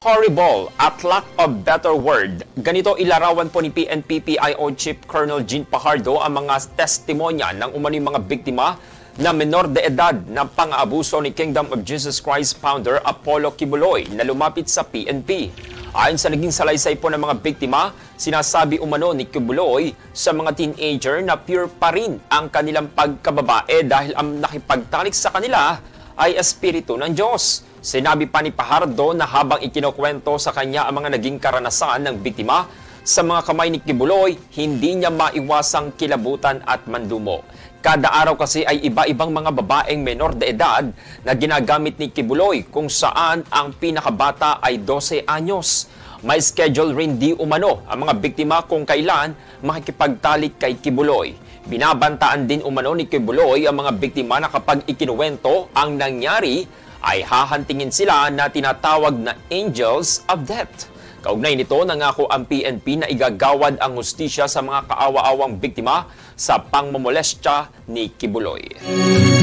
horrible at lack of better word. Ganito ilarawan po ni PNP-PIO Chief Colonel Jean Pajardo ang mga testimonya ng umano'y mga biktima na menor de edad na pang-aabuso ni Kingdom of Jesus Christ founder Apollo Kibuloy na lumapit sa PNP. Ayon sa naging salaysay po ng mga biktima, sinasabi umano ni Kibuloy sa mga teenager na pure pa rin ang kanilang pagkababae dahil ang nakipagtalik sa kanila ay espiritu ng Diyos. Sinabi pa ni Pajardo na habang ikinukwento sa kanya ang mga naging karanasan ng biktima, sa mga kamay ni Kibuloy, hindi niya maiwasang kilabutan at mandumo. Kada araw kasi ay iba-ibang mga babaeng menor de edad na ginagamit ni Kibuloy kung saan ang pinakabata ay 12 anyos. May schedule rin di umano ang mga biktima kung kailan makikipagtalik kay Kibuloy. Binabantaan din umano ni Kibuloy ang mga biktima na kapag ikinuwento ang nangyari ay hahantingin sila na tinatawag na Angels of Death. Kaugnay nito, nangako ang PNP na igagawad ang hustisya sa mga kaawa-awang biktima sa pangmomolestya ni Kibuloy.